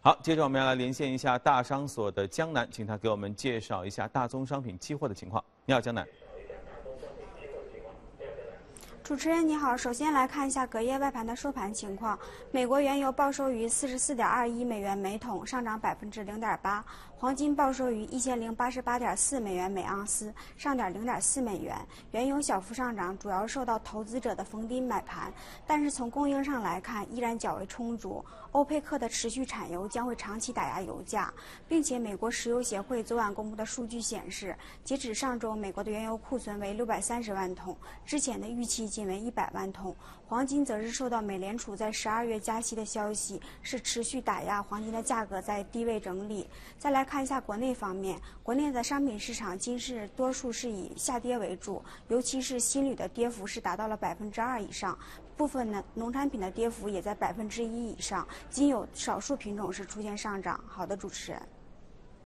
好，接着我们要来连线一下大商所的江南，请他给我们介绍一下大宗商品期货的情况。你好，江南。 主持人你好，首先来看一下隔夜外盘的收盘情况。美国原油报收于44.21美元每桶，上涨0.8%；黄金报收于1088.4美元每盎司，上涨0.4美元。原油小幅上涨，主要受到投资者的逢低买盘，但是从供应上来看，依然较为充足。欧佩克的持续产油将会长期打压油价，并且美国石油协会昨晚公布的数据显示，截止上周，美国的原油库存为630万桶，之前的预期仅为100万桶。黄金则是受到美联储在12月加息的消息，是持续打压黄金的价格在低位整理。再来看一下国内方面，国内的商品市场今是多数是以下跌为主，尤其是锌铝的跌幅是达到了2%以上，部分呢农产品的跌幅也在1%以上，仅有少数品种是出现上涨。好的，主持人。